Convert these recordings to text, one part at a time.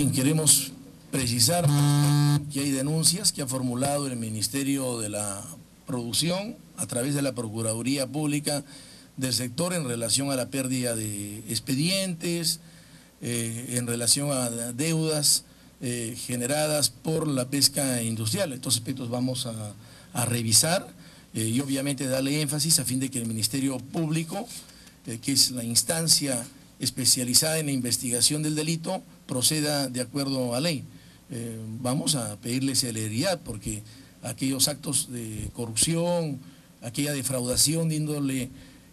Bien, queremos precisar que hay denuncias que ha formulado el Ministerio de la Producción a través de la Procuraduría Pública del sector en relación a la pérdida de expedientes, en relación a deudas generadas por la pesca industrial. Estos aspectos vamos a revisar y obviamente darle énfasis a fin de que el Ministerio Público, que es la instancia especializada en la investigación del delito, proceda de acuerdo a ley. Vamos a pedirle celeridad porque aquellos actos de corrupción, aquella defraudación de índole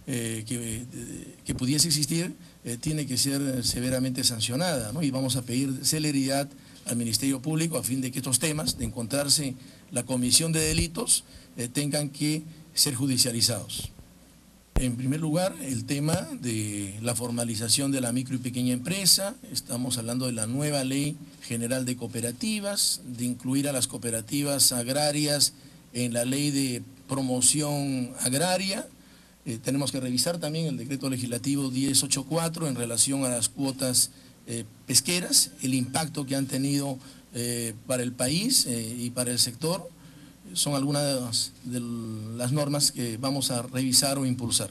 que pudiese existir, tiene que ser severamente sancionada, ¿no? Y vamos a pedir celeridad al Ministerio Público a fin de que estos temas, de encontrarse la comisión de delitos, tengan que ser judicializados. En primer lugar, el tema de la formalización de la micro y pequeña empresa. Estamos hablando de la nueva Ley General de Cooperativas, de incluir a las cooperativas agrarias en la Ley de Promoción Agraria. Tenemos que revisar también el Decreto Legislativo 1084 en relación a las cuotas pesqueras, el impacto que han tenido para el país y para el sector. Son algunas de las normas que vamos a revisar o impulsar.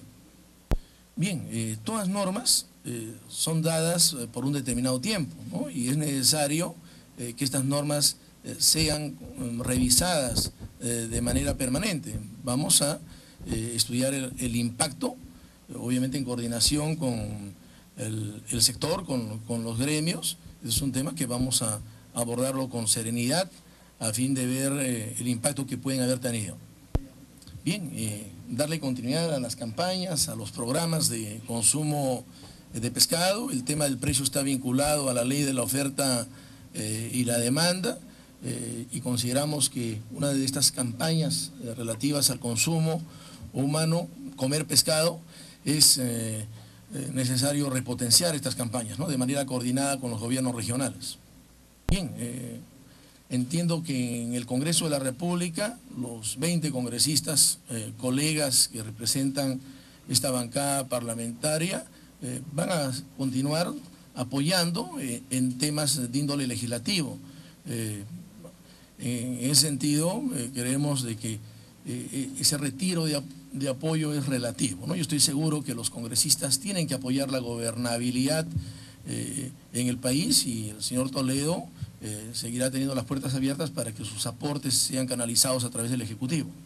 Bien, todas normas son dadas por un determinado tiempo, ¿no? Y es necesario que estas normas sean revisadas de manera permanente. Vamos a estudiar el impacto, obviamente en coordinación con el sector, con los gremios. Es un tema que vamos a abordarlo con serenidad, a fin de ver el impacto que pueden haber tenido. Bien, darle continuidad a las campañas, a los programas de consumo de pescado. El tema del precio está vinculado a la ley de la oferta y la demanda, y consideramos que una de estas campañas relativas al consumo humano, comer pescado, es necesario repotenciar estas campañas, ¿no? De manera coordinada con los gobiernos regionales. Bien, entiendo que en el Congreso de la República, los 20 congresistas, colegas que representan esta bancada parlamentaria, van a continuar apoyando en temas de índole legislativo. En ese sentido, creemos de que ese retiro de apoyo es relativo, ¿no? Yo estoy seguro que los congresistas tienen que apoyar la gobernabilidad en el país, y el señor Toledo seguirá teniendo las puertas abiertas para que sus aportes sean canalizados a través del Ejecutivo.